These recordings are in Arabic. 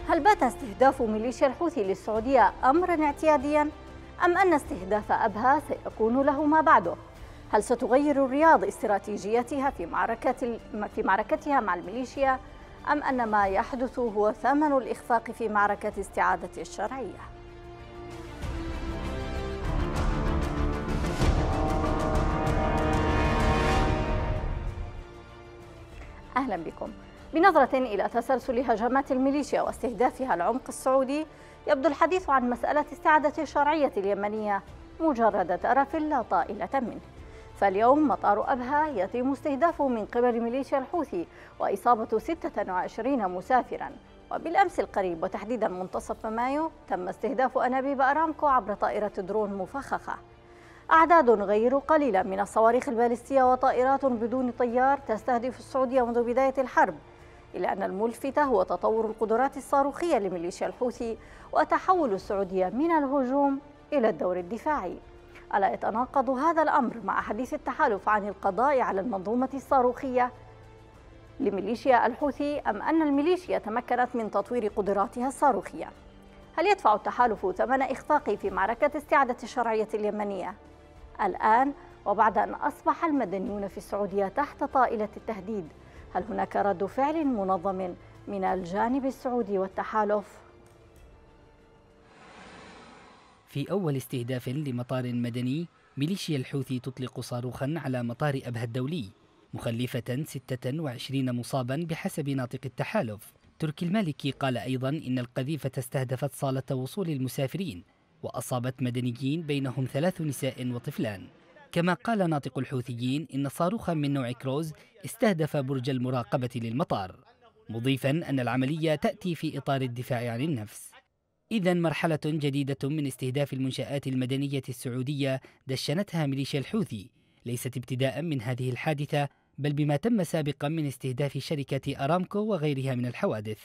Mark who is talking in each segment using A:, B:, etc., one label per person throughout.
A: هل بات استهداف ميليشيا الحوثي للسعودية أمرا اعتياديا أم أن استهداف أبها سيكون له ما بعده؟ هل ستغير الرياض استراتيجيتها في معركتها مع الميليشيا أم أن ما يحدث هو ثمن الإخفاق في معركة استعادة الشرعية؟ أهلا بكم. بنظرة إلى تسلسل هجمات الميليشيا واستهدافها العمق السعودي، يبدو الحديث عن مسألة استعادة الشرعية اليمنية مجرد ترف لا طائلة منه. فاليوم مطار أبها يتم استهدافه من قبل ميليشيا الحوثي وإصابة 26 مسافرا، وبالأمس القريب وتحديدا منتصف مايو تم استهداف أنابيب أرامكو عبر طائرة درون مفخخة. أعداد غير قليلة من الصواريخ البالستية وطائرات بدون طيار تستهدف السعودية منذ بداية الحرب، إلا أن الملفت هو تطور القدرات الصاروخية لميليشيا الحوثي وتحول السعودية من الهجوم إلى الدور الدفاعي. ألا يتناقض هذا الأمر مع حديث التحالف عن القضاء على المنظومة الصاروخية لميليشيا الحوثي، أم أن الميليشيا تمكنت من تطوير قدراتها الصاروخية؟ هل يدفع التحالف ثمن إخفاقه في معركة استعادة الشرعية اليمنية؟ الآن وبعد أن أصبح المدنيون في السعودية تحت طائلة التهديد، هل هناك رد فعل منظم من الجانب السعودي والتحالف؟
B: في أول استهداف لمطار مدني، ميليشيا الحوثي تطلق صاروخا على مطار أبها الدولي، مخلفة 26 مصابا بحسب ناطق التحالف. تركي المالكي قال أيضا إن القذيفة استهدفت صالة وصول المسافرين وأصابت مدنيين بينهم 3 نساء وطفلان. كما قال ناطق الحوثيين إن صاروخا من نوع كروز استهدف برج المراقبة للمطار، مضيفا أن العملية تأتي في إطار الدفاع عن النفس. إذن مرحلة جديدة من استهداف المنشآت المدنية السعودية دشنتها ميليشيا الحوثي، ليست ابتداء من هذه الحادثة، بل بما تم سابقا من استهداف شركة أرامكو وغيرها من الحوادث.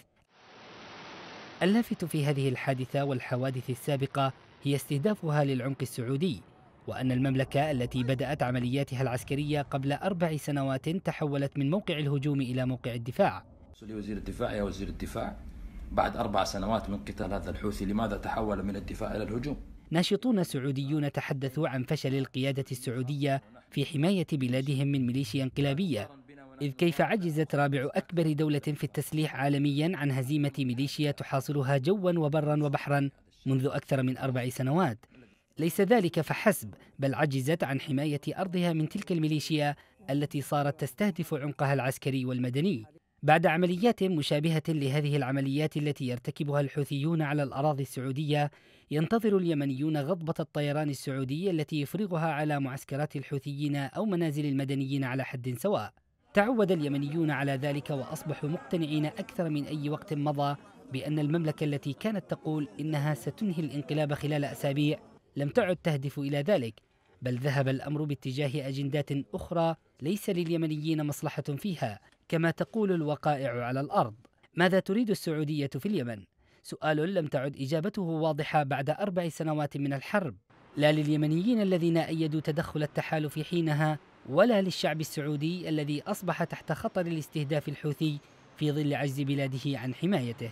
B: اللافت في هذه الحادثة والحوادث السابقة هي استهدافها للعمق السعودي، وأن المملكة التي بدأت عملياتها العسكرية قبل 4 سنوات تحولت من موقع الهجوم إلى موقع الدفاع.
C: وزير الدفاع يا وزير الدفاع، بعد 4 سنوات من قتال هذا الحوثي لماذا تحول من الدفاع إلى الهجوم؟
B: ناشطون سعوديون تحدثوا عن فشل القيادة السعودية في حماية بلادهم من ميليشيا انقلابية، إذ كيف عجزت رابع أكبر دولة في التسليح عالميا عن هزيمة ميليشيا تحاصرها جوا وبرا وبحرا منذ أكثر من 4 سنوات. ليس ذلك فحسب، بل عجزت عن حماية أرضها من تلك الميليشيا التي صارت تستهدف عمقها العسكري والمدني. بعد عمليات مشابهة لهذه العمليات التي يرتكبها الحوثيون على الأراضي السعودية، ينتظر اليمنيون غضبة الطيران السعودي التي يفرغها على معسكرات الحوثيين أو منازل المدنيين على حد سواء. تعود اليمنيون على ذلك وأصبحوا مقتنعين أكثر من أي وقت مضى بأن المملكة التي كانت تقول إنها ستنهي الانقلاب خلال أسابيع لم تعد تهدف إلى ذلك، بل ذهب الأمر باتجاه أجندات أخرى ليس لليمنيين مصلحة فيها، كما تقول الوقائع على الأرض. ماذا تريد السعودية في اليمن؟ سؤال لم تعد إجابته واضحة بعد 4 سنوات من الحرب، لا لليمنيين الذين أيدوا تدخل التحالف حينها، ولا للشعب السعودي الذي أصبح تحت خطر الاستهداف الحوثي في ظل عجز بلاده عن حمايته.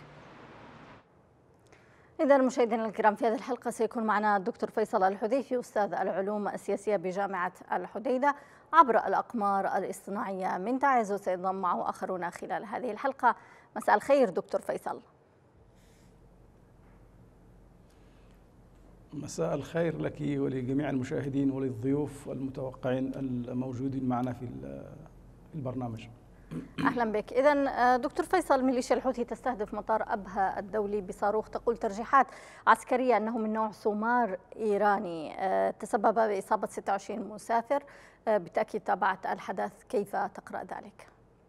A: إذا مشاهدينا الكرام، في هذه الحلقة سيكون معنا الدكتور فيصل الحذيفي، أستاذ العلوم السياسية بجامعة الحديدة عبر الأقمار الاصطناعية من تعز، سينضم معه آخرون خلال هذه الحلقة. مساء الخير دكتور فيصل.
D: مساء الخير لك ولجميع المشاهدين وللضيوف المتوقعين الموجودين معنا في البرنامج.
A: أهلا بك. إذا دكتور فيصل، ميليشيا الحوثي تستهدف مطار أبها الدولي بصاروخ تقول ترجيحات عسكرية أنه من نوع سومار إيراني تسبب بإصابة 26 مسافر. بالتأكيد تابعت الحدث، كيف تقرأ ذلك؟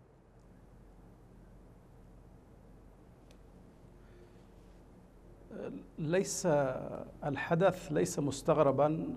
D: ليس الحدث ليس مستغربا،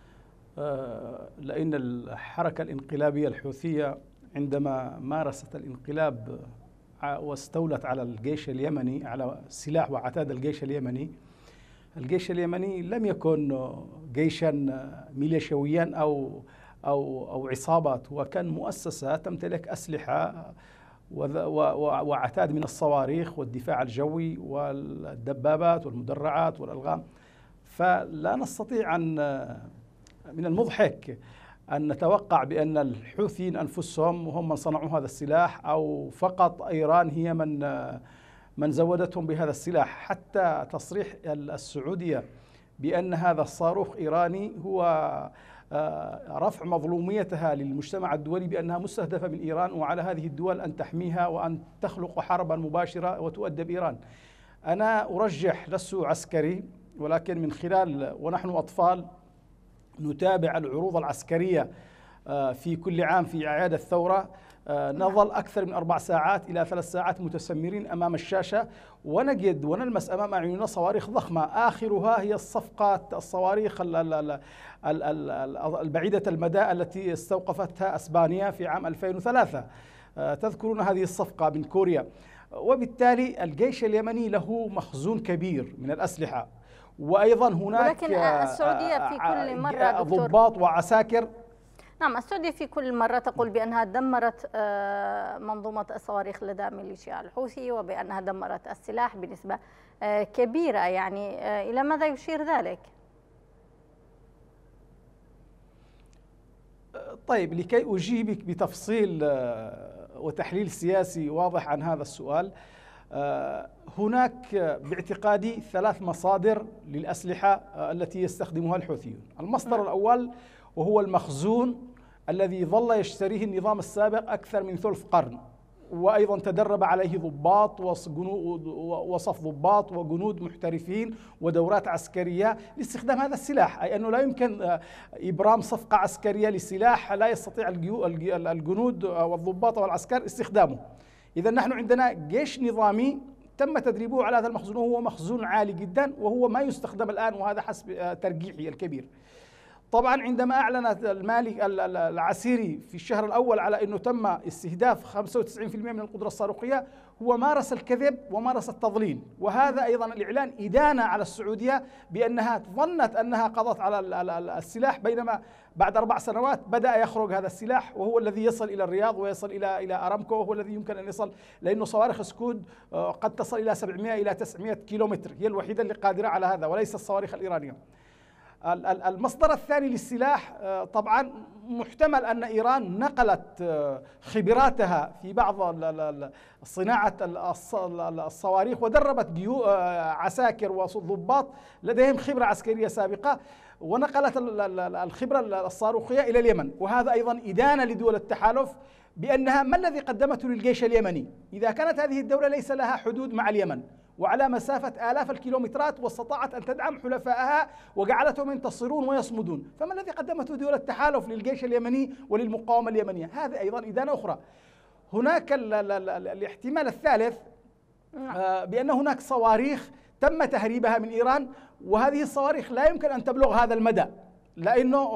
D: لأن الحركة الانقلابية الحوثية عندما مارست الانقلاب واستولت على الجيش اليمني، على سلاح وعتاد الجيش اليمني لم يكن جيشا ميليشيويا أو عصابات، وكان مؤسسة تمتلك أسلحة وعتاد من الصواريخ والدفاع الجوي والدبابات والمدرعات والألغام. فلا نستطيع أن من المضحك أن نتوقع بأن الحوثيين أنفسهم هم من صنعوا هذا السلاح، أو فقط إيران هي من زودتهم بهذا السلاح. حتى تصريح السعودية بأن هذا الصاروخ إيراني هو رفع مظلوميتها للمجتمع الدولي بأنها مستهدفة من إيران، وعلى هذه الدول أن تحميها وأن تخلق حربا مباشرة وتؤدب إيران. أنا أرجح، لست عسكري، ولكن من خلال ونحن أطفال نتابع العروض العسكرية في كل عام في أعياد الثورة، نظل أكثر من 4 ساعات إلى 3 ساعات متسمرين أمام الشاشة، ونجد ونلمس أمام أعيننا صواريخ ضخمة، آخرها هي الصواريخ البعيدة المدى التي استوقفتها أسبانيا في عام 2003. تذكرون هذه الصفقة من كوريا. وبالتالي الجيش اليمني له مخزون كبير من الأسلحة، وأيضا هناك
A: ولكن السعودية في كل مرة
D: ضباط وعساكر.
A: نعم، السعودية في كل مرة تقول بأنها دمرت منظومة الصواريخ لدى ميليشيا الحوثي، وبأنها دمرت السلاح بنسبة كبيرة. يعني إلى ماذا يشير ذلك؟
D: طيب، لكي أجيبك بتفصيل وتحليل سياسي واضح عن هذا السؤال، هناك باعتقادي 3 مصادر للأسلحة التي يستخدمها الحوثيون. المصدر الأول وهو المخزون الذي ظل يشتريه النظام السابق أكثر من ثلث قرن، وأيضا تدرب عليه ضباط وصف ضباط وجنود محترفين ودورات عسكرية لاستخدام هذا السلاح، أي أنه لا يمكن إبرام صفقة عسكرية لسلاح لا يستطيع الجنود والضباط والعسكر استخدامه. إذا نحن عندنا جيش نظامي تم تدريبه على هذا المخزون، وهو مخزون عالي جدا، وهو ما يستخدم الآن، وهذا حسب ترجيحي الكبير. طبعا عندما أعلن المالك العسيري في الشهر الأول على أنه تم استهداف 95% من القدرة الصاروخية، هو مارس الكذب ومارس التضليل، وهذا أيضا الإعلان إدانة على السعودية بأنها ظنت أنها قضت على السلاح، بينما بعد 4 سنوات بدأ يخرج هذا السلاح، وهو الذي يصل إلى الرياض ويصل إلى أرامكو، وهو الذي يمكن أن يصل، لأنه صواريخ سكود قد تصل إلى 700 إلى 900 كيلومتر، هي الوحيدة اللي قادرة على هذا وليس الصواريخ الإيرانية. المصدر الثاني للسلاح، طبعا محتمل أن إيران نقلت خبراتها في بعض صناعة الصواريخ، ودربت عساكر وضباط لديهم خبرة عسكرية سابقة، ونقلت الخبرة الصاروخية إلى اليمن. وهذا أيضا إدانة لدول التحالف بأنها ما الذي قدمته للجيش اليمني إذا كانت هذه الدولة ليس لها حدود مع اليمن وعلى مسافة آلاف الكيلومترات، واستطاعت أن تدعم حلفائها وجعلتهم ينتصرون ويصمدون، فما الذي قدمته دول التحالف للجيش اليمني وللمقاومة اليمنية؟ هذا أيضا إدانة أخرى. هناك الاحتمال الثالث بأن هناك صواريخ تم تهريبها من إيران، وهذه الصواريخ لا يمكن أن تبلغ هذا المدى، لأنه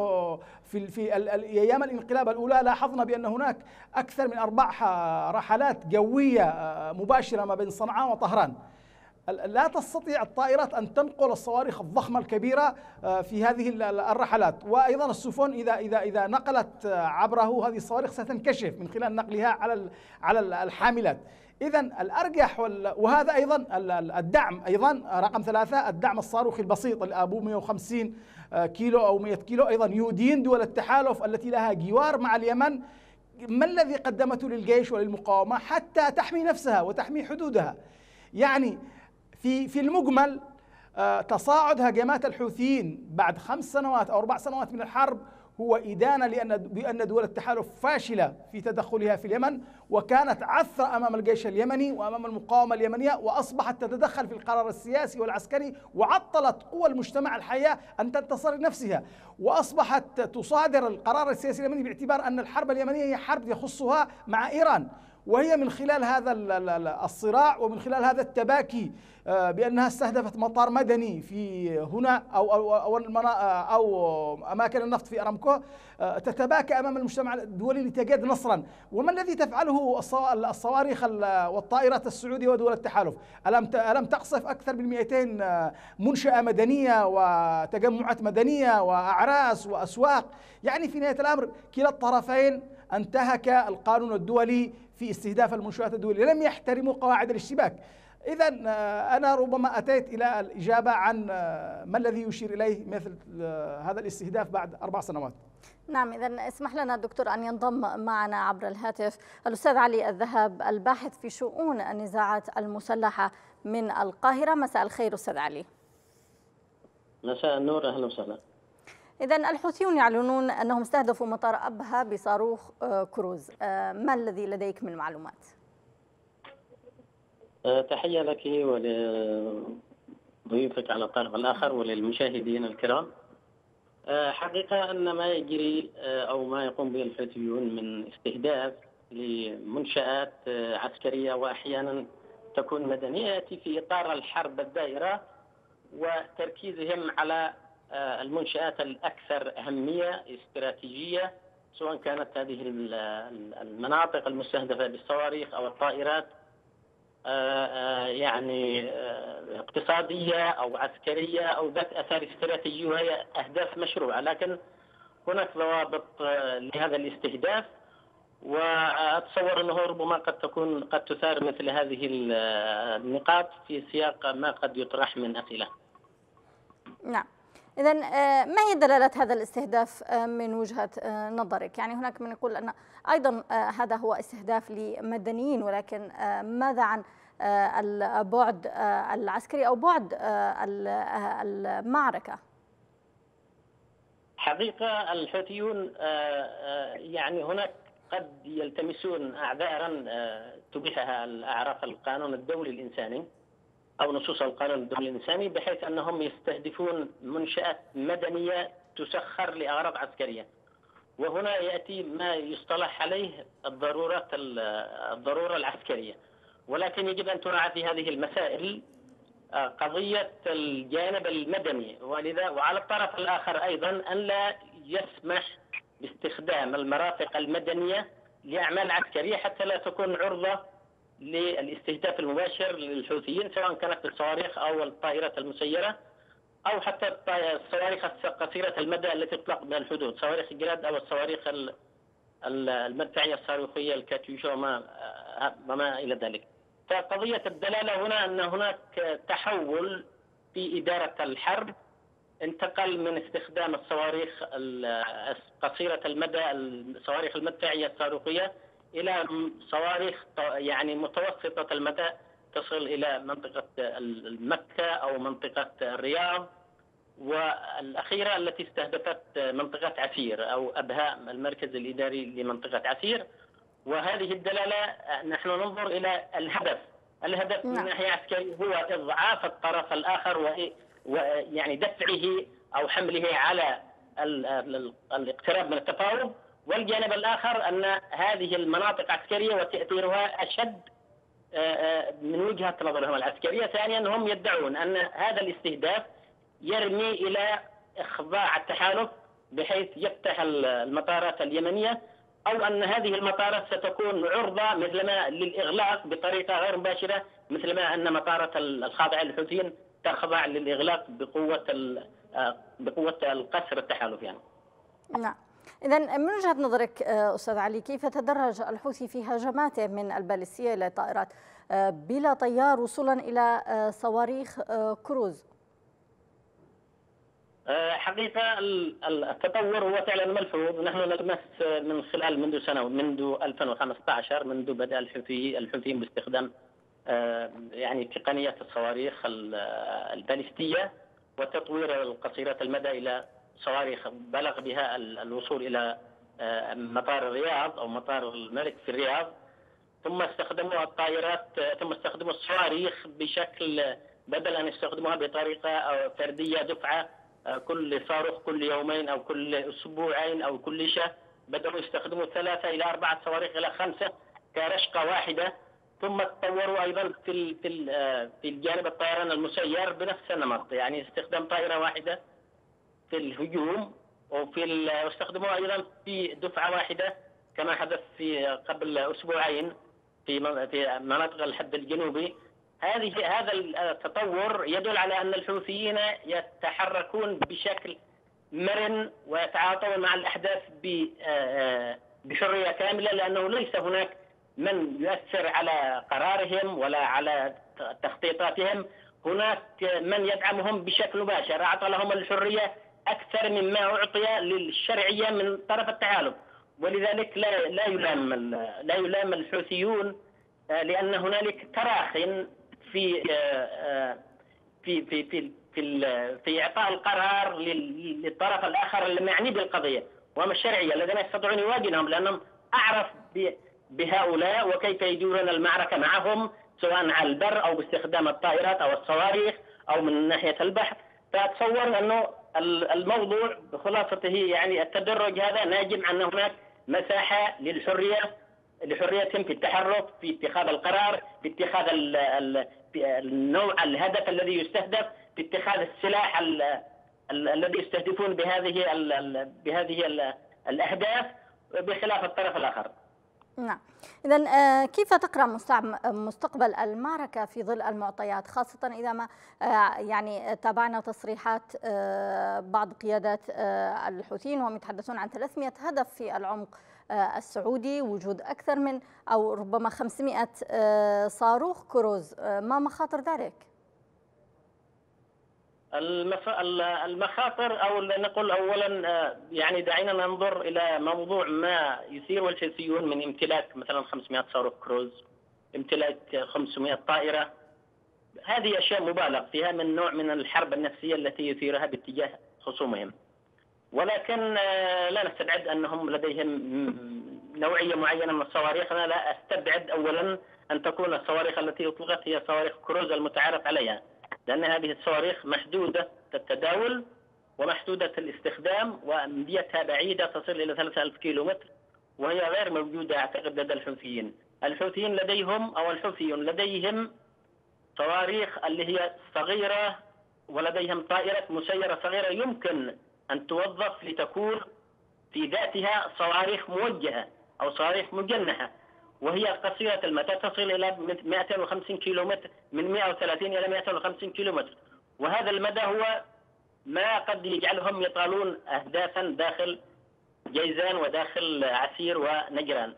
D: في أيام الانقلاب الأولى لاحظنا بأن هناك أكثر من 4 رحلات جوية مباشرة ما بين صنعاء وطهران. لا تستطيع الطائرات أن تنقل الصواريخ الضخمة الكبيرة في هذه الرحلات، وأيضا السفن إذا نقلت عبره هذه الصواريخ ستنكشف من خلال نقلها على الحاملات. إذا الأرجح وهذا أيضا الدعم، أيضا رقم 3 الدعم الصاروخي البسيط الأبو 150 كيلو أو 100 كيلو، أيضا يدين دول التحالف التي لها جوار مع اليمن ما الذي قدمته للجيش وللمقاومة حتى تحمي نفسها وتحمي حدودها. يعني في المجمل تصاعد هجمات الحوثيين بعد 5 سنوات أو 4 سنوات من الحرب هو إدانة بأن دول التحالف فاشلة في تدخلها في اليمن، وكانت عثرة أمام الجيش اليمني وأمام المقاومة اليمنية، وأصبحت تتدخل في القرار السياسي والعسكري، وعطلت قوى المجتمع الحية أن تنتصر لنفسها، وأصبحت تصادر القرار السياسي اليمني باعتبار أن الحرب اليمنية هي حرب يخصها مع إيران. وهي من خلال هذا الصراع ومن خلال هذا التباكي بأنها استهدفت مطار مدني في هنا أو أماكن النفط في أرامكو، تتباكى أمام المجتمع الدولي لتجد نصرا. وما الذي تفعله الصواريخ والطائرات السعودية ودول التحالف؟ ألم تقصف أكثر من 200 منشأة مدنية وتجمعات مدنية وأعراس وأسواق؟ يعني في نهاية الأمر كلا الطرفين انتهك القانون الدولي في استهداف المنشآت الدولية، لم يحترموا قواعد الاشتباك. إذا أنا ربما أتيت إلى الإجابة عن ما الذي يشير إليه مثل هذا الاستهداف بعد 4 سنوات.
A: نعم، إذا اسمح لنا دكتور أن ينضم معنا عبر الهاتف الأستاذ علي الذهب، الباحث في شؤون النزاعات المسلحة من القاهرة. مساء الخير أستاذ علي.
E: مساء النور، أهلا وسهلا.
A: إذا الحوثيون يعلنون أنهم استهدفوا مطار أبها بصاروخ كروز، ما الذي لديك من معلومات؟
E: تحية لك ولضيوفك على الطرف الآخر وللمشاهدين الكرام. حقيقة أن ما يجري أو ما يقوم به الحوثيون من استهداف لمنشآت عسكرية وأحيانا تكون مدنية يأتي في إطار الحرب الدائرة وتركيزهم على المنشآت الأكثر أهمية استراتيجية، سواء كانت هذه المناطق المستهدفة بالصواريخ أو الطائرات يعني اقتصادية أو عسكرية أو ذات أثار استراتيجي، وهي أهداف مشروعة، لكن هناك ضوابط لهذا الاستهداف، وأتصور أنه ربما قد تثار مثل هذه النقاط في سياق ما قد يطرح من أسئلة.
A: نعم، إذا ما هي دلالة هذا الاستهداف من وجهة نظرك؟ يعني هناك من يقول أن أيضا هذا هو استهداف لمدنيين، ولكن ماذا عن البعد العسكري أو بعد المعركة؟
E: حقيقة الحوثيون يعني هناك قد يلتمسون أعذارا تبيحها الأعراف القانون الدولي الإنساني أو نصوص القانون الدولي الإنساني، بحيث أنهم يستهدفون منشآت مدنية تسخر لأغراض عسكرية. وهنا يأتي ما يصطلح عليه الضرورة العسكرية، ولكن يجب أن تراعى في هذه المسائل قضية الجانب المدني، ولذا وعلى الطرف الآخر أيضا أن لا يسمح باستخدام المرافق المدنية لأعمال عسكرية حتى لا تكون عرضة للاستهداف المباشر للحوثيين، سواء كانت الصواريخ أو الطائرات المسيرة أو حتى الصواريخ قصيرة المدى التي تطلق بها الحدود، صواريخ جراد أو الصواريخ المدفعية الصاروخية الكاتيوشا وما إلى ذلك. فقضية الدلالة هنا أن هناك تحول في إدارة الحرب، انتقل من استخدام الصواريخ قصيرة المدى الصواريخ المدفعية الصاروخية إلى صواريخ يعني متوسطة المدى تصل إلى منطقة مكة أو منطقة الرياض، والأخيرة التي استهدفت منطقة عسير أو أبها المركز الإداري لمنطقة عسير. وهذه الدلالة نحن ننظر إلى الهدف من ناحية عسكرية هو إضعاف الطرف الآخر ويعني دفعه أو حمله على الاقتراب من التفاوض، والجانب الآخر أن هذه المناطق عسكرية وتأثيرها أشد من وجهة نظرهم العسكرية. ثانيا هم يدعون أن هذا الاستهداف يرمي إلى إخضاع التحالف بحيث يفتح المطارات اليمنية، أو أن هذه المطارات ستكون عرضة مثلما للإغلاق بطريقة غير مباشرة، مثلما أن مطارات الخاضعة للحوثيين تخضع للإغلاق بقوة القسر التحالف يعني.
A: نعم، إذا من وجهة نظرك أستاذ علي، كيف تدرج الحوثي في هجماته من البالستية إلى طائرات بلا طيار وصولا إلى صواريخ كروز؟
E: حقيقة التطور هو فعلا ملحوظ. نحن نلمس من خلال منذ 2015 منذ بدأ الحوثيين باستخدام يعني تقنية الصواريخ البالستية وتطوير القصيرة المدى إلى صواريخ بلغ بها الوصول إلى مطار الرياض أو مطار الملك في الرياض، ثم استخدموا الطائرات، ثم استخدموا الصواريخ بشكل بدل أن يستخدموها بطريقة فردية دفعة كل صاروخ كل يومين أو كل أسبوعين أو كل شهر، بدأوا يستخدموا 3 إلى 4 صواريخ إلى 5 كرشقة واحدة. ثم تطوروا أيضا في الجانب الطيران المسير بنفس النمط، يعني استخدام طائرة واحدة في الهجوم، واستخدموها أيضا في دفعة واحدة كما حدث في قبل أسبوعين في مناطق الحد الجنوبي. هذا التطور يدل على أن الحوثيين يتحركون بشكل مرن ويتعاطون مع الأحداث بحرية كاملة، لأنه ليس هناك من يؤثر على قرارهم ولا على تخطيطاتهم. هناك من يدعمهم بشكل مباشر، أعطى لهم الحرية أكثر مما أعطي للشرعية من طرف التحالف، ولذلك لا يلام الحوثيون، لأن هنالك تراخٍ في في في في في إعطاء القرار للطرف الآخر المعني بالقضية وهم الشرعية الذين يستطيعون يواجهونهم، لأنهم أعرف بهؤلاء وكيف يديرون المعركة معهم، سواء على البر أو باستخدام الطائرات أو الصواريخ أو من ناحية البحر. فأتصور أنه الموضوع بخلاصته يعني التدرج هذا ناجم عن هناك مساحة لحريتهم في التحرك، في اتخاذ القرار، في اتخاذ النوع الهدف الذي يستهدف، في اتخاذ السلاح الذي يستهدفون بهذه الأهداف، بخلاف الطرف الآخر.
A: نعم. إذن كيف تقرأ مستقبل المعركة في ظل المعطيات، خاصة إذا ما يعني تابعنا تصريحات بعض قيادات الحوثيين وهم يتحدثون عن 300 هدف في العمق السعودي، وجود أكثر من أو ربما 500 صاروخ كروز، ما مخاطر ذلك؟
E: المخاطر، أو نقول أولا يعني دعينا ننظر إلى موضوع ما يثير الحوثيون من امتلاك مثلا 500 صاروخ كروز، امتلاك 500 طائرة. هذه أشياء مبالغ فيها من نوع من الحرب النفسية التي يثيرها باتجاه خصومهم، ولكن لا نستبعد أنهم لديهم نوعية معينة من الصواريخ. أنا لا أستبعد أولا أن تكون الصواريخ التي أطلقت هي صواريخ كروز المتعارف عليها، لأن هذه الصواريخ محدودة التداول ومحدودة الاستخدام، وأمديتها بعيدة تصل إلى 3000 كيلومتر، وهي غير موجودة أعتقد لدى الحوثيين. الحوثيين لديهم صواريخ اللي هي صغيرة، ولديهم طائرة مسيرة صغيرة يمكن أن توظف لتكون في ذاتها صواريخ موجهة أو صواريخ مجنحة، وهي قصيرة المدى تصل إلى 250 كيلومتر، من 130 إلى 250 كيلومتر، وهذا المدى هو ما قد يجعلهم يطالون أهدافا داخل جيزان وداخل عسير ونجران.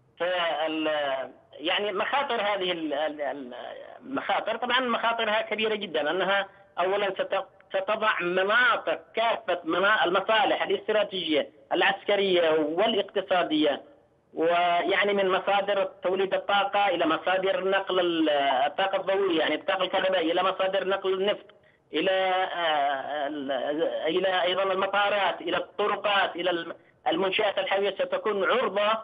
E: يعني مخاطر هذه المخاطر طبعا مخاطرها كبيرة جدا، أنها أولا ستضع مناطق كافة المصالح الاستراتيجية العسكرية والاقتصادية، ويعني من مصادر توليد الطاقة إلى مصادر نقل الطاقة الضوئية، يعني الطاقة الكهربائية، إلى مصادر نقل النفط، إلى أيضا المطارات، إلى الطرقات، إلى المنشآت الحيوية، ستكون عرضة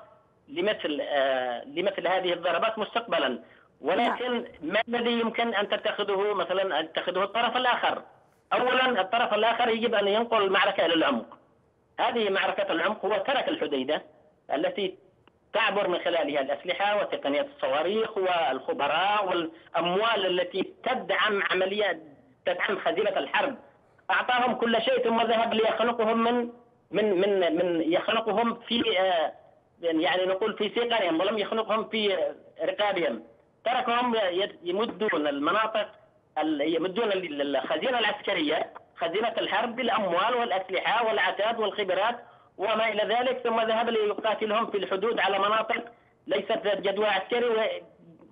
E: لمثل هذه الضربات مستقبلا. ولكن ما الذي يمكن أن تتخذه مثلا الطرف الآخر؟ أولا الطرف الآخر يجب أن ينقل المعركة إلى العمق. هذه معركة العمق هو ترك الحديدة التي تعبر من خلالها الأسلحة وتقنيات الصواريخ والخبراء والأموال التي تدعم خزينة الحرب. أعطاهم كل شيء ثم ذهب ليخنقهم من يخنقهم في يعني نقول في سيقانهم، ولم يخنقهم في رقابهم. تركهم يمدون المناطق، يمدون الخزينة العسكرية، خزينة الحرب بالأموال والأسلحة والعتاد والخبرات وما إلى ذلك، ثم ذهب ليقاتلهم في الحدود على مناطق ليست ذات جدوى عسكري،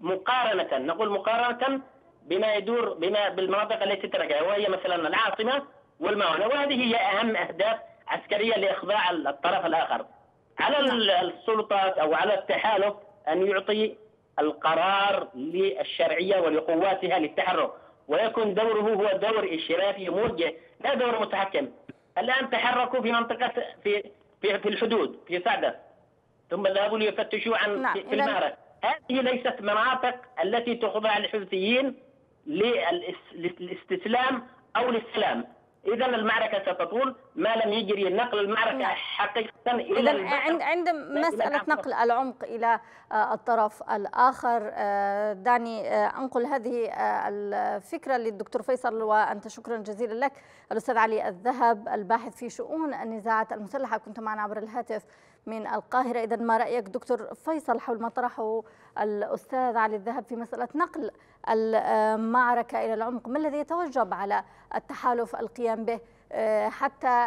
E: مقارنة بما يدور بالمناطق التي تركها، وهي مثلا العاصمة والمعونة. وهذه هي أهم أهداف عسكرية لإخضاع الطرف الآخر. على السلطات أو على التحالف أن يعطي القرار للشرعية ولقواتها للتحرك، ويكون دوره هو دور إشرافي موجه لا دور متحكم. الآن تحركوا في منطقة في الحدود في سعدة، ثم ذهبوا ليفتشوا عن في المعركة. هذه ليست مناطق التي تخضع الحوثيين للاستسلام أو للسلام. إذا المعركة ستطول ما لم يجري نقل المعركة حقيقة إلى
A: إذا عند مسألة نقل العمق إلى الطرف الآخر، دعني أنقل هذه الفكرة للدكتور فيصل، وأنت شكرا جزيلا لك. الأستاذ علي الذهب الباحث في شؤون النزاعات المسلحة، كنت معنا عبر الهاتف من القاهرة. إذا ما رأيك دكتور فيصل حول ما طرحه الأستاذ علي الذهب في مسألة نقل المعركة إلى العمق؟ ما الذي يتوجب على التحالف القيام به حتى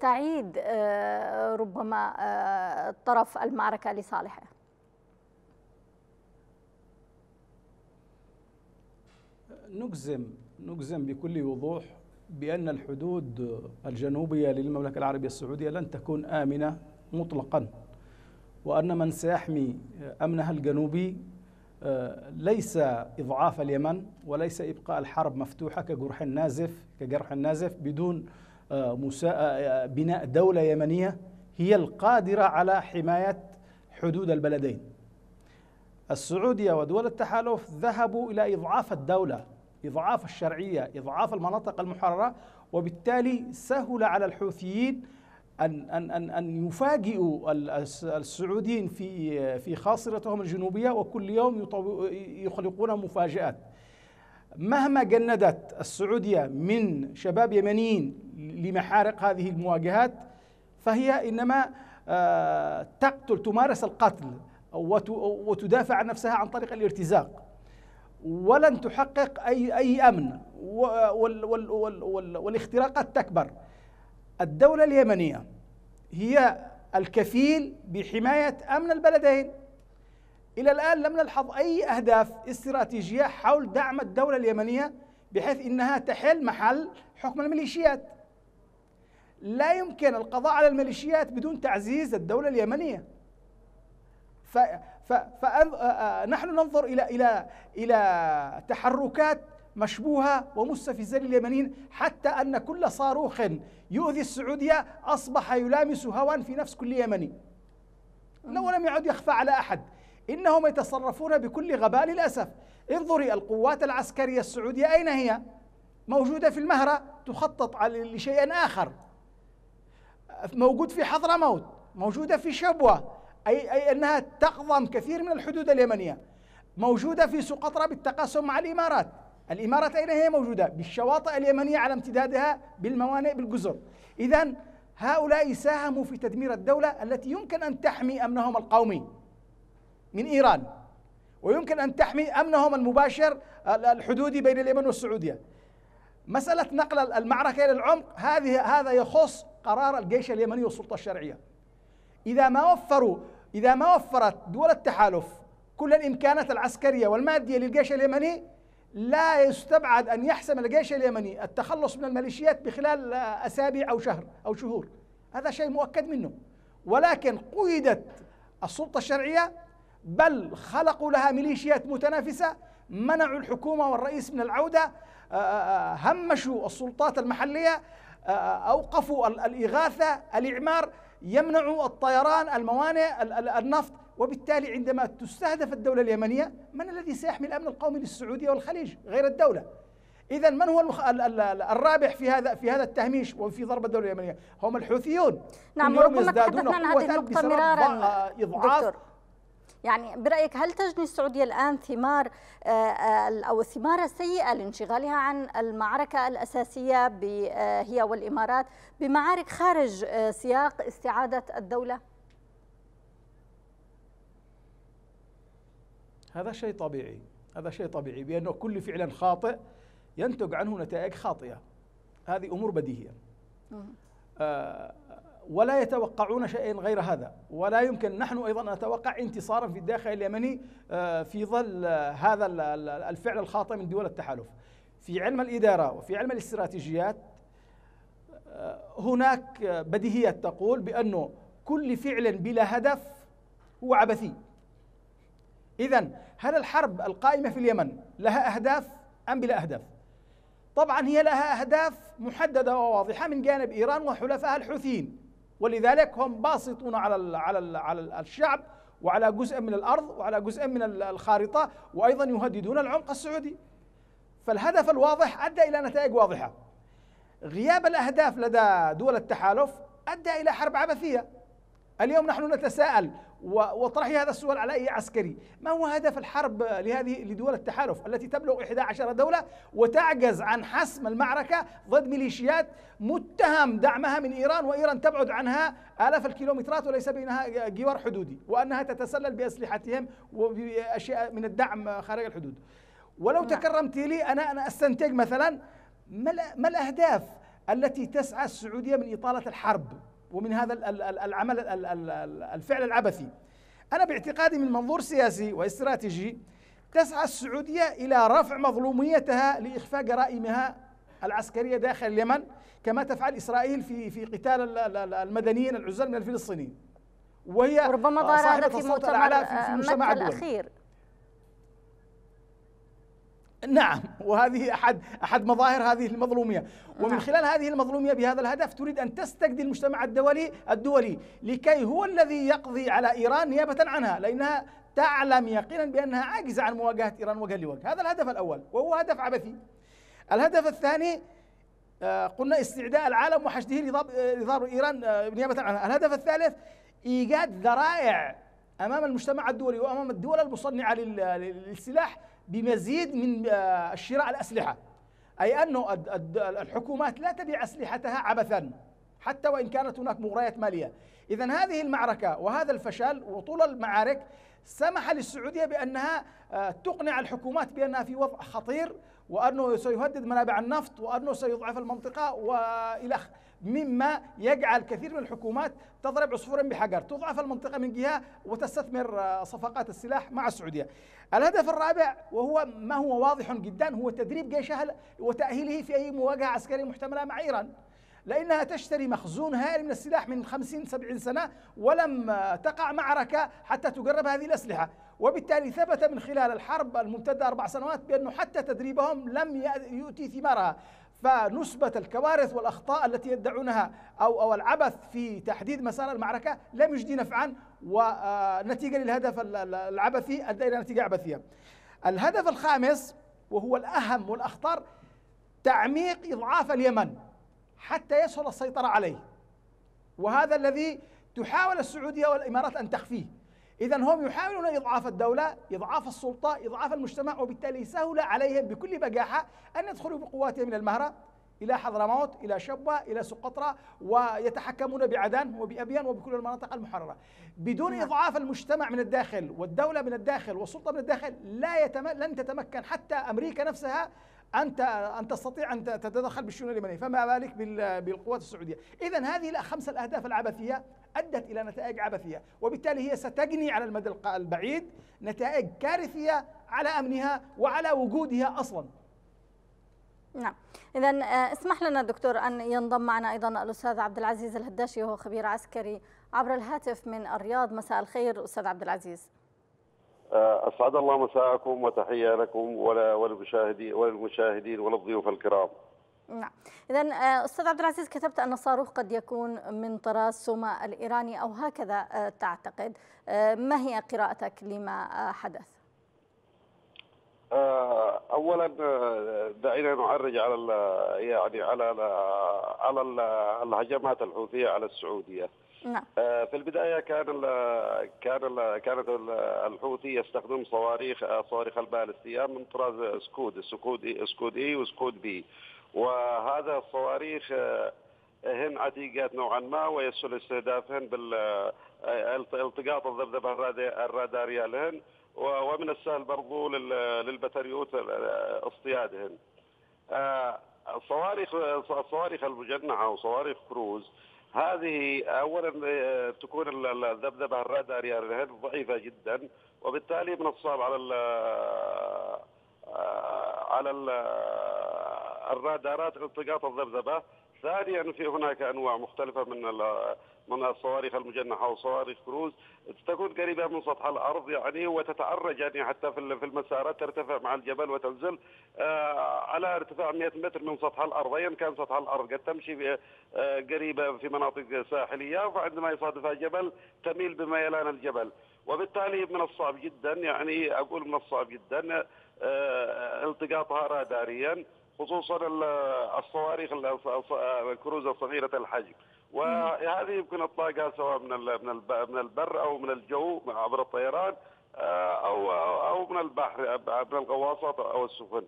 A: يستعيد ربما طرف المعركة لصالحه؟
D: نجزم بكل وضوح بأن الحدود الجنوبية للمملكة العربية السعودية لن تكون آمنة مطلقا، وأن من سيحمي أمنها الجنوبي ليس إضعاف اليمن وليس إبقاء الحرب مفتوحة كجرح نازف بدون بناء دولة يمنية هي القادرة على حماية حدود البلدين. السعودية ودول التحالف ذهبوا إلى إضعاف الدولة، إضعاف الشرعية، إضعاف المناطق المحررة، وبالتالي سهل على الحوثيين أن يفاجئوا السعوديين في خاصرتهم الجنوبية، وكل يوم يخلقون مفاجآت. مهما جندت السعودية من شباب يمنيين لمحارق هذه المواجهات فهي إنما تمارس القتل وتدافع عن نفسها عن طريق الارتزاق، ولن تحقق أي أمن، والاختراقات تكبر. الدولة اليمنية هي الكفيل بحماية أمن البلدين. إلى الآن لم نلحظ أي أهداف استراتيجية حول دعم الدولة اليمنية بحيث إنها تحل محل حكم الميليشيات. لا يمكن القضاء على الميليشيات بدون تعزيز الدولة اليمنية. فنحن ننظر إلى تحركات مشبوهة ومستفزة لليمنيين، حتى أن كل صاروخ يؤذي السعودية أصبح يلامس هوى في نفس كل يمني، ولم يعد يخفى على أحد. إنهم يتصرفون بكل غباء للأسف. انظري القوات العسكرية السعودية أين هي؟ موجودة في المهرة تخطط لشيء آخر، موجود في حضرموت، موجودة في شبوة، أي أنها تقضم كثير من الحدود اليمنية، موجودة في سقطرى بالتقاسم مع الإمارات. الإمارات أين هي موجودة؟ بالشواطئ اليمنية على امتدادها بالموانئ بالجزر. إذن هؤلاء ساهموا في تدمير الدولة التي يمكن أن تحمي أمنهم القومي من إيران، ويمكن أن تحمي أمنهم المباشر الحدودي بين اليمن والسعودية. مسألة نقل المعركة إلى العمق هذا يخص قرار الجيش اليمني والسلطة الشرعية. إذا ما وفرت دول التحالف كل الإمكانات العسكرية والمادية للجيش اليمني، لا يستبعد أن يحسم الجيش اليمني التخلص من الميليشيات بخلال أسابيع أو شهر أو شهور. هذا شيء مؤكد منه. ولكن قيدت السلطة الشرعية، بل خلقوا لها ميليشيات متنافسة، منعوا الحكومة والرئيس من العودة، همشوا السلطات المحلية، أوقفوا الإغاثة، الإعمار، يمنعوا الطيران، الموانئ، النفط. وبالتالي عندما تستهدف الدولة اليمنية، من الذي سيحمي الأمن القومي للسعودية والخليج غير الدولة؟ إذن من هو الرابح في هذا التهميش وفي ضرب الدولة اليمنية؟ هم الحوثيون.
A: نعم، وربما تحدثنا عن هذه النقطة مرارا دكتور. يعني برأيك هل تجني السعودية الآن ثمار أو الثمار السيئة لانشغالها عن المعركة الأساسية هي والإمارات بمعارك خارج سياق استعادة الدولة؟
D: هذا شيء طبيعي، بأنه كل فعل خاطئ ينتج عنه نتائج خاطئة. هذه أمور بديهية. ولا يتوقعون شيئا غير هذا، ولا يمكن نحن أيضا أن نتوقع انتصارا في الداخل اليمني في ظل هذا الفعل الخاطئ من دول التحالف. في علم الإدارة وفي علم الاستراتيجيات هناك بديهية تقول بأنه كل فعل بلا هدف هو عبثي. إذن هل الحرب القائمة في اليمن لها أهداف أم بلا أهداف؟ طبعا هي لها أهداف محددة وواضحة من جانب إيران وحلفائها الحوثيين، ولذلك هم باسطون على الشعب وعلى جزء من الأرض وعلى جزء من الخارطة، وأيضا يهددون العمق السعودي. فالهدف الواضح أدى إلى نتائج واضحة. غياب الأهداف لدى دول التحالف أدى إلى حرب عبثية. اليوم نحن نتساءل وطرحي هذا السؤال على أي عسكري: ما هو هدف الحرب لدول التحالف التي تبلغ 11 دولة وتعجز عن حسم المعركة ضد ميليشيات متهم دعمها من إيران، وإيران تبعد عنها آلاف الكيلومترات وليس بينها جوار حدودي، وأنها تتسلل بأسلحتهم وبأشياء من الدعم خارج الحدود؟ ولو تكرمت لي أنا أستنتج مثلا ما الأهداف التي تسعى السعودية من إطالة الحرب ومن هذا العمل الفعل العبثي؟ أنا باعتقادي من منظور سياسي واستراتيجي تسعى السعودية إلى رفع مظلوميتها لإخفاء جرائمها العسكرية داخل اليمن، كما تفعل إسرائيل في قتال المدنيين العزل من الفلسطينيين، وهي
A: وربما ظهر هذا في مؤتمر
D: في المجتمع الدولي
A: الأخير.
D: نعم، وهذه أحد مظاهر هذه المظلومية، ومن خلال هذه المظلومية بهذا الهدف تريد أن تستجدي المجتمع الدولي لكي هو الذي يقضي على إيران نيابة عنها، لأنها تعلم يقينا بأنها عاجزة عن مواجهة إيران وجها لوجه. هذا الهدف الأول وهو هدف عبثي. الهدف الثاني قلنا استعداء العالم وحشده لضرب إيران نيابة عنها. الهدف الثالث إيجاد ذرائع أمام المجتمع الدولي وأمام الدول المصنعة للسلاح بمزيد من شراء الأسلحة، أي أن الحكومات لا تبيع أسلحتها عبثا حتى وإن كانت هناك مغريات مالية. إذن هذه المعركة وهذا الفشل وطول المعارك سمح للسعودية بأنها تقنع الحكومات بأنها في وضع خطير، وأنه سيهدد منابع النفط، وأنه سيضعف المنطقة وإلى مما يجعل كثير من الحكومات تضرب عصفورا بحجر، تضعف المنطقة من جهة وتستثمر صفقات السلاح مع السعودية. الهدف الرابع وهو ما هو واضح جدا هو تدريب جيشها وتأهيله في أي مواجهة عسكرية محتملة مع إيران، لأنها تشتري مخزون هائل من السلاح من 50-70 سنة ولم تقع معركة حتى تجرب هذه الأسلحة، وبالتالي ثبت من خلال الحرب الممتدة 4 سنوات بأنه حتى تدريبهم لم يؤتي ثمارها. فنسبة الكوارث والأخطاء التي يدعونها أو العبث في تحديد مسار المعركة لم يجدي نفعا، ونتيجة للهدف العبثي أدى إلى نتيجة عبثية. الهدف الخامس وهو الأهم والأخطر تعميق إضعاف اليمن حتى يسهل السيطرة عليه، وهذا الذي تحاول السعودية والإمارات أن تخفيه. إذن هم يحاولون إضعاف الدولة، إضعاف السلطة، إضعاف المجتمع، وبالتالي سهل عليهم بكل بجاحة أن يدخلوا بقواتهم من المهرة إلى حضرموت، إلى شبوة، إلى سقطرى، ويتحكمون بعدن وبأبين وبكل المناطق المحررة. بدون إضعاف المجتمع من الداخل والدولة من الداخل والسلطة من الداخل لن تتمكن حتى أمريكا نفسها أن تستطيع أن تتدخل بالشؤون اليمنية، فما بالك بالقوات السعودية. إذن هذه ال5 الأهداف العبثية أدت إلى نتائج عبثية، وبالتالي هي ستجني على المدى البعيد نتائج كارثية على أمنها وعلى وجودها أصلا.
A: نعم، إذن اسمح لنا دكتور أن ينضم معنا أيضا الأستاذ عبد العزيز الهداشي، وهو خبير عسكري عبر الهاتف من الرياض. مساء الخير أستاذ عبد العزيز.
F: أسعد الله مساءكم وتحية لكم وللمشاهدين وللضيوف الكرام.
A: نعم، إذن أستاذ عبد العزيز، كتبت أن الصاروخ قد يكون من طراز سوما الإيراني أو هكذا تعتقد، ما هي قراءتك لما حدث؟
F: أولا دعينا نعرج على الهجمات الحوثية على السعودية.
A: نعم.
F: في البداية كانت الحوثي يستخدم صواريخ البالستية من طراز سكود اي وسكود بي، وهذا الصواريخ هن عتيقات نوعا ما، ويسهل استهدافهن بالالتقاط الذبذبة الرادارية لهن، ومن السهل برضو للبتريوت اصطيادهن. الصواريخ المجنحة وصواريخ كروز هذه أولا تكون الذبذبة الرادارية لهن ضعيفة جدا، وبالتالي من الصعب على الرادارات التقاط الذبذبة. ثانيا في هناك أنواع مختلفة من الصواريخ المجنحة وصواريخ كروز تكون قريبة من سطح الأرض يعني، وتتعرج يعني حتى في المسارات ترتفع مع الجبل وتنزل على ارتفاع 100 متر من سطح الأرض. أيا كان سطح الأرض قد تمشي قريبة في مناطق ساحلية، فعندما يصادفها جبل تميل بميلان الجبل، وبالتالي من الصعب جدا يعني أقول من الصعب جدا التقاطها راداريا، خصوصا الصواريخ الكروز صغيرة الحجم، وهذه يمكن اطلاقها سواء من البر او من الجو عبر الطيران او من البحر من الغواصات او السفن.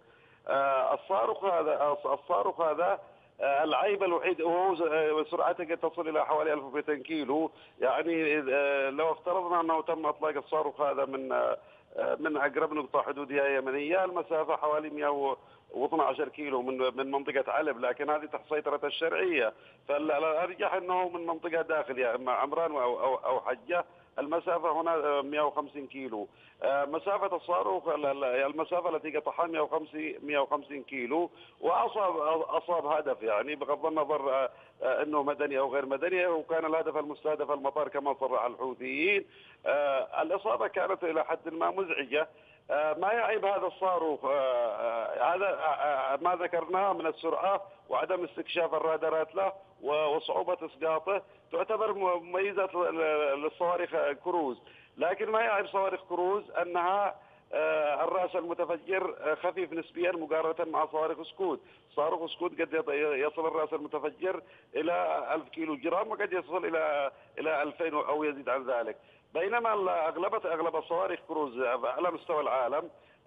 F: الصاروخ هذا العيب الوحيد وهو سرعته قد تصل الى حوالي 1200 كيلو، يعني لو افترضنا انه تم اطلاق الصاروخ هذا من اقرب نقطة حدودية يمنية، المسافة حوالي 112 كيلو من منطقة علب، لكن هذه تحت سيطرة الشرعية، فالأرجح أنه من منطقة داخلية إما عمران أو حجة المسافة هنا 150 كيلو. مسافة الصاروخ المسافة التي قطعها 150 كيلو، وأصاب هدف، يعني بغض النظر أنه مدني أو غير مدني، وكان الهدف المستهدف المطار كما صرح الحوثيين. الإصابة كانت إلى حد ما مزعجة. ما يعيب هذا الصاروخ هذا ما ذكرناه من السرعة وعدم استكشاف الرادارات له وصعوبة إسقاطه، تعتبر مميزات للصواريخ كروز. لكن ما يعيب صواريخ كروز أنها الرأس المتفجر خفيف نسبيا مقارنة مع صواريخ سكود. صاروخ سكود قد يصل الرأس المتفجر إلى 1000 كيلو جرام، وقد يصل إلى 2000 أو يزيد عن ذلك. بينما أغلب الصواريخ كروز على مستوى العالم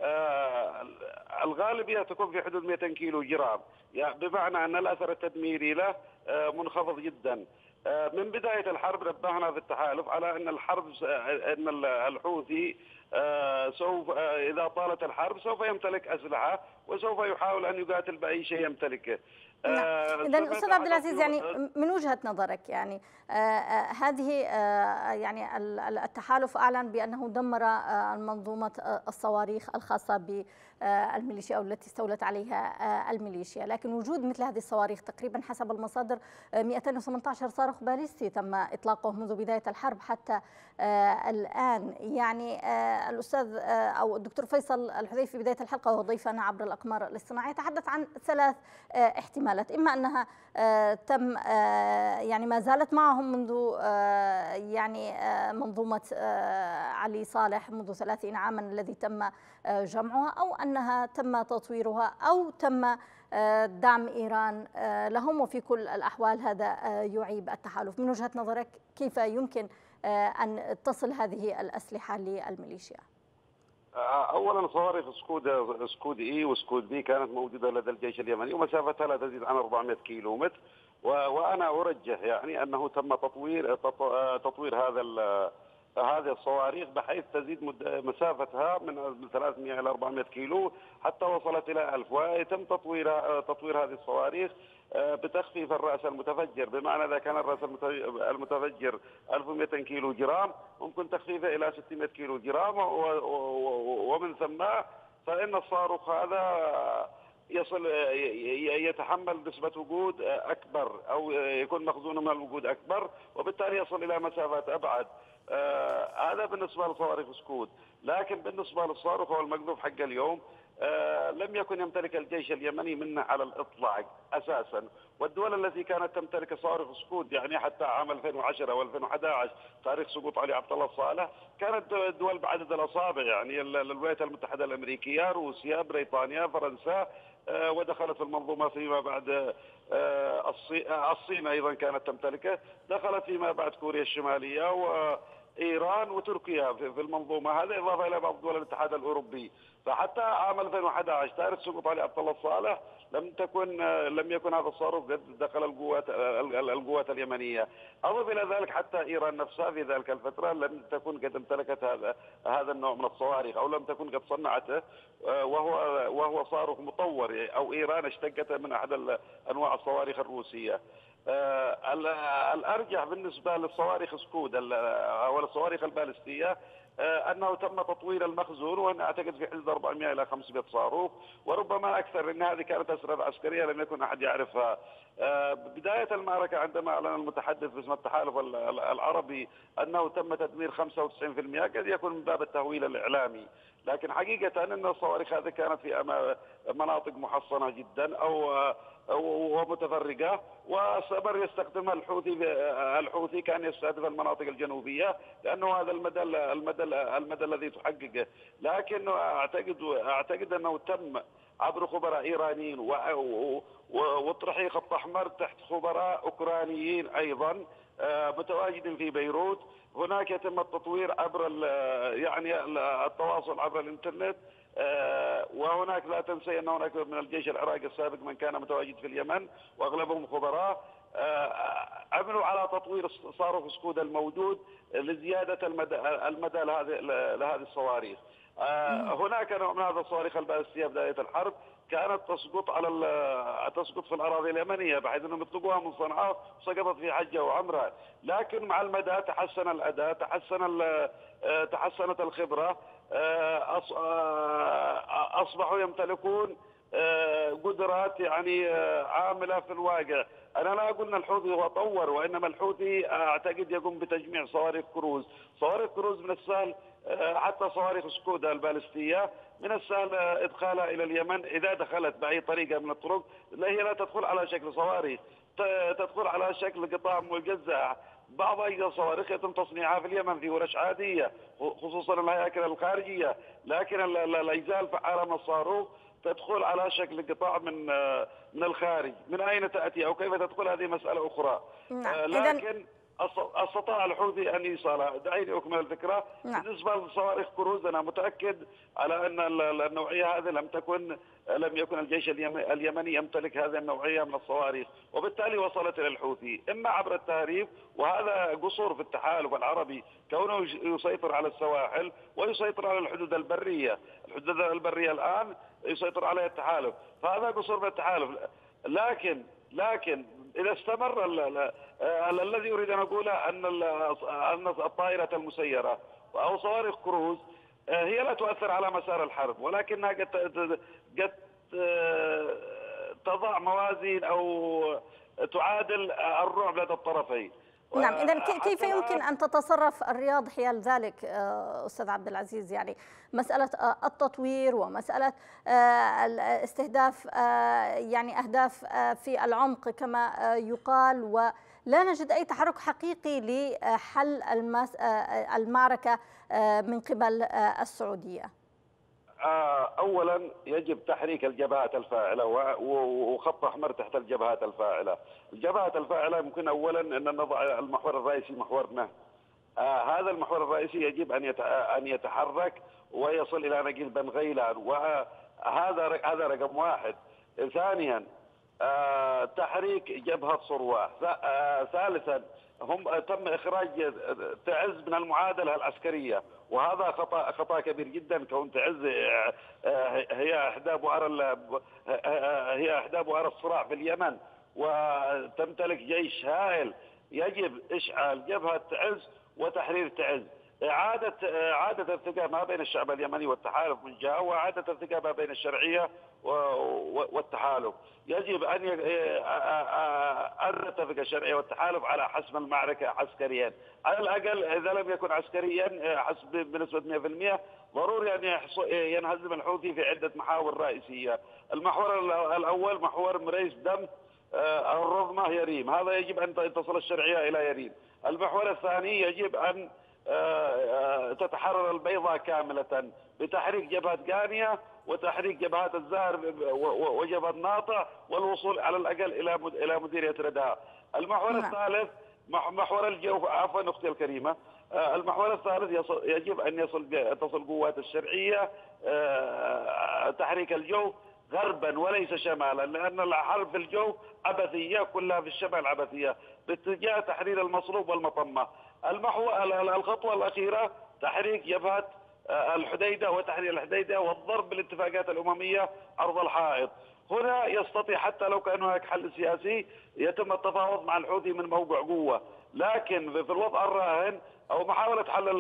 F: الغالبية تكون في حدود 200 كيلو جرام، يعني بمعنى أن الأثر التدميري له منخفض جدا. من بداية الحرب نبهنا في التحالف على أن أن الحوثي سوف إذا طالت الحرب سوف يمتلك أسلحة وسوف يحاول أن يقاتل بأي شيء يمتلكه.
A: إذن أستاذ عبد العزيز، يعني من وجهة نظرك يعني هذه يعني التحالف أعلن بأنه دمر منظومة الصواريخ الخاصة بالميليشيا أو التي استولت عليها الميليشيا، لكن وجود مثل هذه الصواريخ تقريبا حسب المصادر 218 صاروخ باليستي تم إطلاقه منذ بداية الحرب حتى الآن. يعني الأستاذ أو الدكتور فيصل الحذيفي في بداية الحلقة وهو ضيفنا عبر الأقمار الاصطناعية تحدث عن 3 احتمالات: إما أنها تم يعني ما زالت معهم منذ يعني منظومة علي صالح منذ 30 عاما الذي تم جمعها، أو أنها تم تطويرها، أو تم دعم إيران لهم، وفي كل الأحوال هذا يعيب التحالف. من وجهة نظرك كيف يمكن أن تصل هذه الأسلحة للميليشيا؟
F: اولا صواريخ سكود اي وسكود بي كانت موجوده لدى الجيش اليمني ومسافتها لا تزيد عن 400 كيلو متر، وانا ارجح يعني انه تم تطوير هذه الصواريخ بحيث تزيد مسافتها من 300 الى 400 كيلو حتى وصلت الى 1000، ويتم تطوير هذه الصواريخ بتخفيف الرأس المتفجر، بمعنى إذا كان الرأس المتفجر 1200 كيلو جرام ممكن تخفيفه إلى 600 كيلو جرام، ومن ثم فإن الصاروخ هذا يتحمل نسبة وقود أكبر أو يكون مخزونه من الوقود أكبر، وبالتالي يصل إلى مسافات أبعد. هذا بالنسبة لصواريخ سكود. لكن بالنسبة للصاروخ والمقذوف حق اليوم لم يكن يمتلك الجيش اليمني منه على الإطلاق أساسا، والدول التي كانت تمتلك صواريخ سكود يعني حتى عام 2010 و2011 تاريخ سقوط علي عبد الله صالح كانت دول بعدد الأصابع، يعني الولايات المتحدة الأمريكية، روسيا، بريطانيا، فرنسا، ودخلت في المنظومة فيما بعد الصين أيضا كانت تمتلكه، دخلت فيما بعد كوريا الشمالية وإيران وتركيا في المنظومة هذه، إضافة إلى بعض دول الاتحاد الأوروبي. فحتى عام 2011 تاريخ سقوط علي عبد الله صالح لم يكن هذا الصاروخ قد دخل القوات اليمنية. أضف إلى ذلك حتى إيران نفسها في ذلك الفترة لم تكن قد امتلكت هذا النوع من الصواريخ، أو لم تكن قد صنعته، وهو صاروخ مطور، أو إيران اشتقته من أحد أنواع الصواريخ الروسية. الأرجح بالنسبة للصواريخ سكود أو الصواريخ البالستية أنه تم تطوير المخزون، وأنا أعتقد في حدود 400 إلى 500 صاروخ، وربما أكثر، لأن هذه كانت أسرار عسكرية لم يكن أحد يعرفها. بداية المعركة عندما أعلن المتحدث باسم التحالف العربي أنه تم تدمير 95%، قد يكون من باب التهويل الإعلامي، لكن حقيقة أن الصواريخ هذه كانت في مناطق محصنة جدا ومتفرقة، واستمر يستخدمها الحوثي كان يستهدف المناطق الجنوبية لأنه هذا المدى الذي تحققه. لكن أعتقد أنه تم عبر خبراء إيرانيين وترحيل خط أحمر تحت خبراء أوكرانيين أيضا متواجدين في بيروت. هناك يتم التطوير عبر يعني التواصل عبر الإنترنت، وهناك لا تنسي أن هناك من الجيش العراقي السابق من كان متواجد في اليمن وأغلبهم خبراء عملوا على تطوير صاروخ سكود الموجود لزيادة المدى لهذه الصواريخ. هناك نوع من هذا الصواريخ البالستية بداية الحرب كانت تسقط في الأراضي اليمنية، بحيث أنهم يطلقوها من صنعاء وسقطت في حجة وعمرة. لكن مع المدى تحسن الأداء، تحسنت الخبرة، أصبحوا يمتلكون قدرات يعني عاملة في الواقع. أنا لا أقول أن الحوثي هو طور، وإنما الحوثي أعتقد يقوم بتجميع صواريخ كروز. صواريخ كروز من السهل، حتى صواريخ سكودا البالستية من السهل إدخالها إلى اليمن إذا دخلت بأي طريقة من الطرق. هي لا تدخل على شكل صواريخ، تدخل على شكل قطع مجزأة. بعض أجزاء الصواريخ يتم تصنيعها في اليمن في ورش عادية، خصوصا الهياكل الخارجية، لكن الأجزاء الفعالة من الصاروخ تدخل على شكل قطاع من الخارج. من أين تأتي أو كيف تدخل هذه مسألة أخرى. لكن استطاع الحوثي أن يصلها. دعيني أكمل الفكرة. بالنسبة لصواريخ كروز أنا متأكد على أن النوعية هذه لم يكن الجيش اليمني يمتلك هذه النوعية من الصواريخ، وبالتالي وصلت إلى الحوثي إما عبر التهريب، وهذا قصور في التحالف العربي كونه يسيطر على السواحل ويسيطر على الحدود البرية. الحدود البرية الآن يسيطر عليها التحالف، فهذا قصور في التحالف. لكن إذا استمر الذي أريد أن أقوله أن الطائرة المسيرة أو صواريخ كروز هي لا تؤثر على مسار الحرب، ولكنها قد تضع موازين أو تعادل الرعب لدى الطرفين.
A: نعم، إذن كيف يمكن أن تتصرف الرياض حيال ذلك أستاذ عبد العزيز؟ يعني مسألة التطوير ومسألة استهداف يعني أهداف في العمق كما يقال، ولا نجد أي تحرك حقيقي لحل المعركة من قبل السعودية.
F: أولا يجب تحريك الجبهات الفاعلة وخط أحمر تحت الجبهات الفاعلة. الجبهات الفاعلة يمكن أولا أن نضع المحور الرئيسي محورنا. هذا المحور الرئيسي يجب أن يتحرك ويصل إلى نقيل بن غيلان، وهذا رقم واحد. ثانيا تحريك جبهة صروة. ثالثا تم إخراج تعز من المعادلة العسكرية، وهذا خطأ كبير جدا. كون تعز هي إحدى بؤر الصراع في اليمن وتمتلك جيش هائل. يجب إشعال جبهة تعز وتحرير تعز، إعادة ارتقاء ما بين الشعب اليمني والتحالف من جهة، وإعادة ارتقاء ما بين الشرعية والتحالف. يجب أن تتفق الشرعية والتحالف على حسم المعركة عسكريا على الأقل. إذا لم يكن عسكريا حسب بنسبة 100%، ضروري أن ينهزم الحوثي في عدة محاور رئيسية. المحور الأول محور مريس دم الرضمة يريم، هذا يجب أن تصل الشرعية إلى يريم. المحور الثاني يجب أن تتحرر البيضاء كاملة بتحريك جبهة غانية وتحريك جبهات الزهر وجبهة ناطع والوصول على الأقل إلى مديرية رداء. المحور الثالث محور الجو. عفوا أختي الكريمة، المحور الثالث يجب أن تصل قوات الشرعية تحريك الجو غربا وليس شمالا، لأن الحرب في الجو عبثية، كلها في الشمال عبثية، باتجاه تحرير المصروف والمطمة. الخطوة الأخيرة تحريك جبهة الحديدة وتحرير الحديدة والضرب بالاتفاقات الأممية عرض الحائط. هنا يستطيع حتى لو كان هناك حل سياسي يتم التفاوض مع الحوثي من موقع قوة، لكن في الوضع الراهن أو محاولة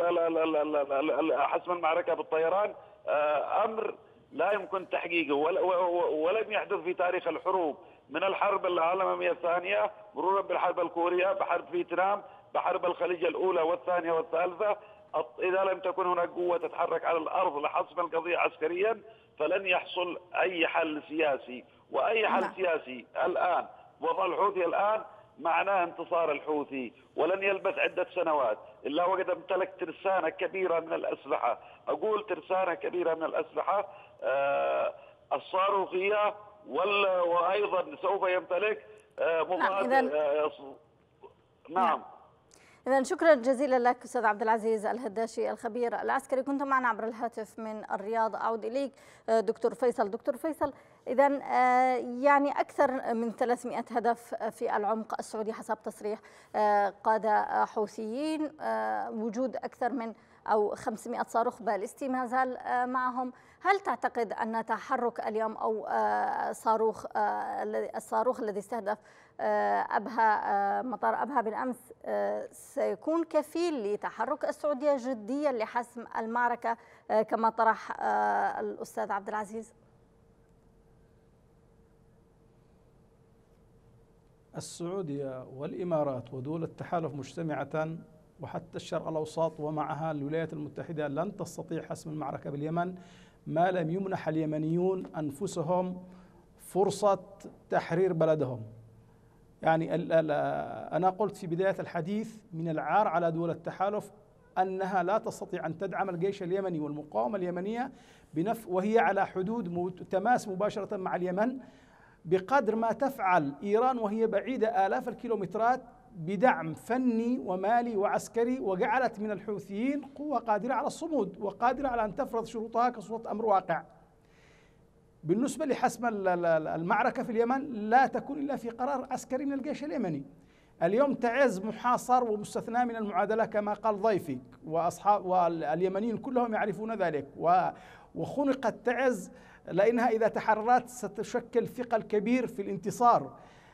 F: حسم المعركة بالطيران أمر لا يمكن تحقيقه ولم يحدث في تاريخ الحروب، من الحرب العالمية الثانية مرورا بالحرب الكورية، بحرب فيتنام، بحرب الخليج الأولى والثانية والثالثة. إذا لم تكن هناك قوة تتحرك على الأرض لحسم القضية عسكريا فلن يحصل أي حل سياسي. وأي حل سياسي الآن وضع الحوثي الآن معناه انتصار الحوثي، ولن يلبث عدة سنوات إلا وقد امتلك ترسانة كبيرة من الأسلحة. أقول ترسانة كبيرة من الأسلحة الصاروخية، وأيضا سوف يمتلك مضاد. نعم.
A: إذن شكرا جزيلا لك أستاذ عبد العزيز الهداشي الخبير العسكري، كنت معنا عبر الهاتف من الرياض. أعود إليك دكتور فيصل. دكتور فيصل، إذن يعني أكثر من 300 هدف في العمق السعودي حسب تصريح قادة حوثيين، وجود أكثر من أو 500 صاروخ باليستي ما زال معهم. هل تعتقد أن تحرك اليوم أو الصاروخ الذي استهدف أبها مطار أبها بالأمس سيكون كفيل لتحرك السعودية جديا لحسم المعركة كما طرح الأستاذ عبد العزيز؟
D: السعودية والإمارات ودول التحالف مجتمعة وحتى الشرق الأوسط ومعها الولايات المتحدة لن تستطيع حسم المعركة باليمن ما لم يمنح اليمنيون أنفسهم فرصة تحرير بلدهم. يعني أنا قلت في بداية الحديث من العار على دول التحالف أنها لا تستطيع أن تدعم الجيش اليمني والمقاومة اليمنية وهي على حدود تماس مباشرة مع اليمن بقدر ما تفعل إيران وهي بعيدة آلاف الكيلومترات بدعم فني ومالي وعسكري، وجعلت من الحوثيين قوة قادرة على الصمود وقادرة على أن تفرض شروطها كصورة أمر واقع. بالنسبة لحسم المعركة في اليمن لا تكون إلا في قرار عسكري من الجيش اليمني. اليوم تعز محاصر ومستثنى من المعادلة كما قال ضيفك، وأصحاب واليمنيين كلهم يعرفون ذلك، وخنقت تعز لأنها إذا تحررت ستشكل ثقل كبير في الانتصار.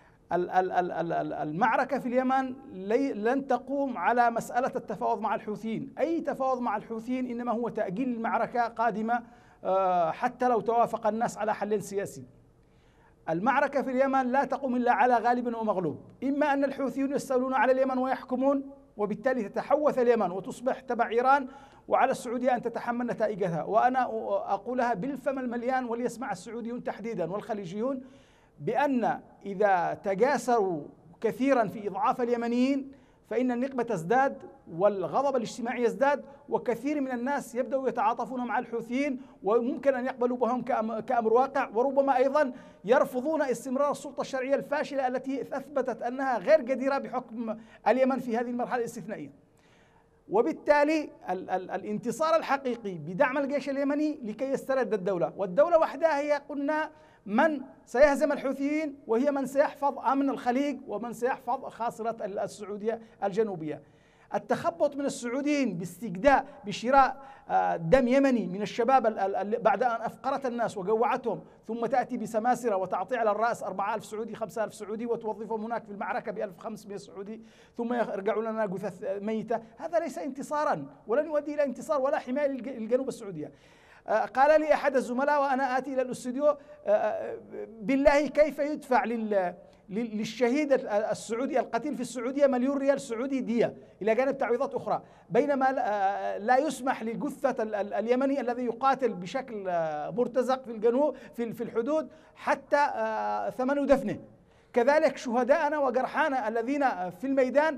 D: المعركة في اليمن لن تقوم على مسألة التفاوض مع الحوثيين، أي تفاوض مع الحوثيين إنما هو تأجيل المعركة قادمة حتى لو توافق الناس على حل سياسي. المعركة في اليمن لا تقوم إلا على غالب ومغلوب، إما أن الحوثيون يستولون على اليمن ويحكمون وبالتالي تتحوث اليمن وتصبح تبع إيران، وعلى السعودية أن تتحمل نتائجها. وأنا أقولها بالفم المليان وليسمع السعوديون تحديدا والخليجيون بأن إذا تجاسروا كثيرا في إضعاف اليمنيين فإن النقمة تزداد والغضب الاجتماعي يزداد، وكثير من الناس يبدأوا يتعاطفون مع الحوثيين وممكن أن يقبلوا بهم كأمر واقع، وربما أيضا يرفضون استمرار السلطة الشرعية الفاشلة التي أثبتت أنها غير جديرة بحكم اليمن في هذه المرحلة الاستثنائية. وبالتالي الانتصار الحقيقي بدعم الجيش اليمني لكي يسترد الدولة، والدولة وحدها هي قلنا من سيهزم الحوثيين، وهي من سيحفظ أمن الخليج ومن سيحفظ خاصرة السعودية الجنوبية. التخبط من السعوديين باستجداء بشراء دم يمني من الشباب بعد أن أفقرت الناس وجوعتهم، ثم تأتي بسماسرة وتعطي على الرأس 4000 سعودي 5000 سعودي وتوظفهم هناك في المعركة ب1500 سعودي، ثم يرجعون لنا جثث ميتة. هذا ليس انتصارا ولن يؤدي إلى انتصار ولا حماية للجنوب السعودية. قال لي أحد الزملاء وأنا آتي إلى الاستوديو: بالله كيف يدفع للشهيد السعودي القتيل في السعودية مليون ريال سعودي دية إلى جانب تعويضات أخرى، بينما لا يسمح لجثة اليمني الذي يقاتل بشكل مرتزق في الجنوب في الحدود حتى ثمن دفنه. كذلك شهداءنا وجرحانا الذين في الميدان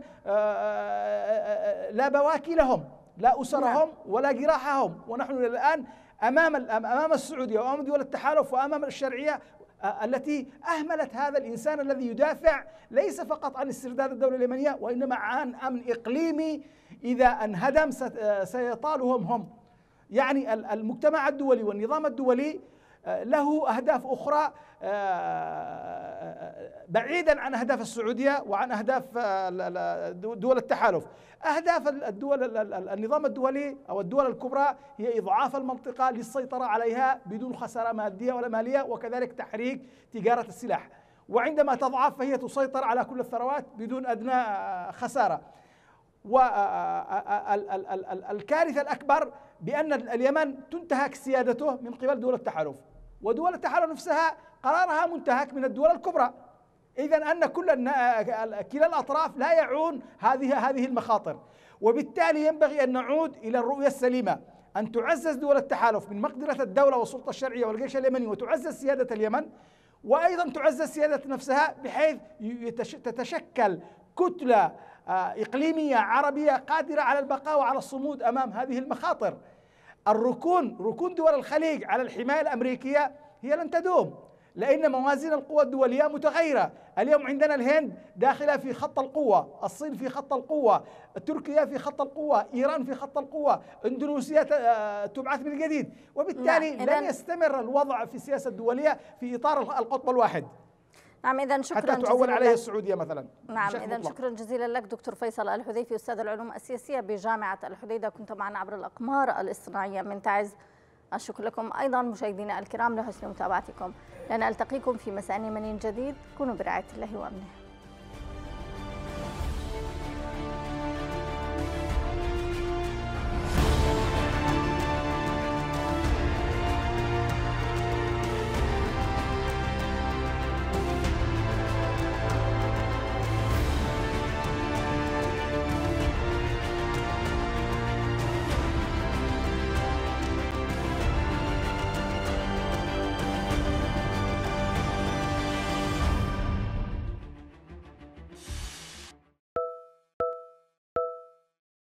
D: لا بواكي لهم، لا أسرهم ولا جراحهم، ونحن الآن أمام السعودية وأمام دول التحالف وأمام الشرعية التي أهملت هذا الإنسان الذي يدافع ليس فقط عن استرداد الدولة اليمنية وإنما عن أمن إقليمي إذا انهدم سيطالهم هم. يعني المجتمع الدولي والنظام الدولي له أهداف أخرى بعيدا عن أهداف السعودية وعن أهداف دول التحالف. أهداف النظام الدولي أو الدول الكبرى هي إضعاف المنطقة للسيطرة عليها بدون خسارة مادية ولا مالية، وكذلك تحريك تجارة السلاح، وعندما تضعف فهي تسيطر على كل الثروات بدون أدنى خسارة. والكارثة الأكبر بأن اليمن تنتهك سيادته من قبل دول التحالف، ودول التحالف نفسها قرارها منتهك من الدول الكبرى. إذن أن كلا الأطراف لا يعون هذه المخاطر، وبالتالي ينبغي أن نعود إلى الرؤية السليمة، أن تعزز دول التحالف من مقدرة الدولة والسلطة الشرعية والجيش اليمني، وتعزز سيادة اليمن، وأيضا تعزز سيادة نفسها بحيث تتشكل كتلة إقليمية عربية قادرة على البقاء وعلى الصمود أمام هذه المخاطر. ركون دول الخليج على الحماية الأمريكية هي لن تدوم، لأن موازين القوى الدولية متغيرة. اليوم عندنا الهند داخلة في خط القوة، الصين في خط القوة، تركيا في خط القوة، إيران في خط القوة، إندونيسيا تبعث من جديد، وبالتالي لن يستمر الوضع في السياسة الدولية في إطار القطب الواحد.
A: نعم، إذا شكرا
D: حتى تعول عليه السعودية مثلا.
A: نعم، إذا شكرا جزيلا لك دكتور فيصل الحذيفي، أستاذ العلوم السياسية بجامعة الحديدة، كنت معنا عبر الأقمار الاصطناعية من تعز. الشكر لكم أيضا مشاهدينا الكرام لحسن متابعتكم، لن ألتقيكم في مساء من جديد. كونوا برعاية الله وأمنه.